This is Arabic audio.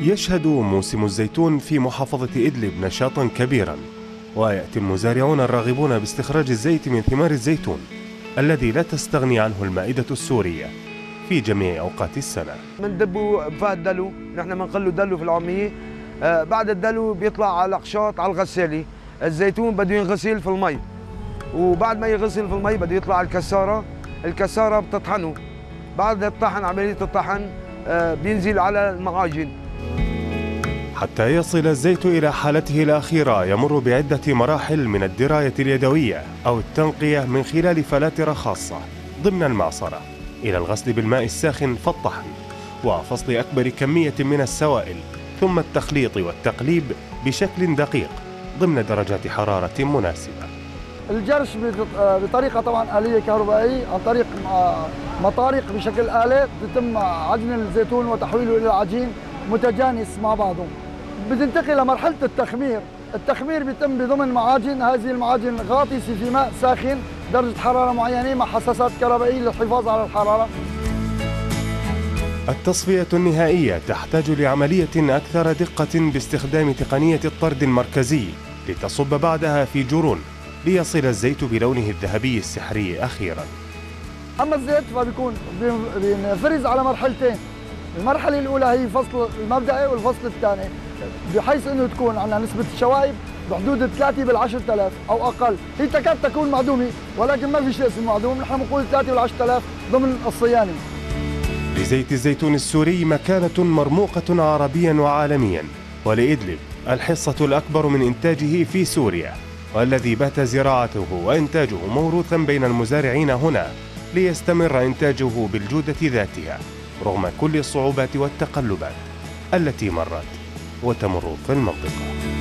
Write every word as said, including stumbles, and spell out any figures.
يشهد موسم الزيتون في محافظة إدلب نشاطا كبيرا، ويأتي المزارعون الراغبون باستخراج الزيت من ثمار الزيتون الذي لا تستغني عنه المائدة السورية في جميع أوقات السنة. بندبوا بفاء الدلو، نحن بنقلوا دلو في العامية. آه بعد الدلو بيطلع على القشاط على الغسالة. الزيتون بده ينغسل في المي، وبعد ما يغسل في المي بده يطلع على الكسارة. الكسارة بتطحنه، بعد الطحن عملية الطحن آه بينزل على المعاجن حتى يصل الزيت إلى حالته الأخيرة. يمر بعدة مراحل من الدراية اليدوية أو التنقية من خلال فلاتر خاصة ضمن المعصرة، إلى الغسل بالماء الساخن فالطحن وفصل أكبر كمية من السوائل، ثم التخليط والتقليب بشكل دقيق ضمن درجات حرارة مناسبة. الجرش بطريقة طبعا آلية كهربائية عن طريق مطارق بشكل آلة تتم عجن الزيتون وتحويله إلى عجين متجانس مع بعضه. بتنتقل لمرحلة التخمير. التخمير بيتم بضمن معاجن، هذه المعاجن غاطسة في ماء ساخن درجة حرارة معينة مع حساسات كهربائية للحفاظ على الحرارة. التصفية النهائية تحتاج لعملية أكثر دقة باستخدام تقنية الطرد المركزي لتصب بعدها في جرون ليصل الزيت بلونه الذهبي السحري أخيرا. أما الزيت فبيكون بينفرز على مرحلتين. المرحلة الأولى هي فصل المبدئي والفصل الثاني، بحيث أنه تكون عندنا نسبة الشوائب بحدود ثلاثة بالعشرة آلاف أو أقل. هي تكاد تكون معدومة، ولكن ما في شيء اسمه معدوم، نحن بنقول ثلاثة بالعشرة آلاف ضمن الصيانة. لزيت الزيتون السوري مكانة مرموقة عربيا وعالميا، ولإدلب الحصة الأكبر من إنتاجه في سوريا، والذي بات زراعته وإنتاجه موروثا بين المزارعين هنا ليستمر إنتاجه بالجودة ذاتها رغم كل الصعوبات والتقلبات التي مرت وتمر في المنطقة.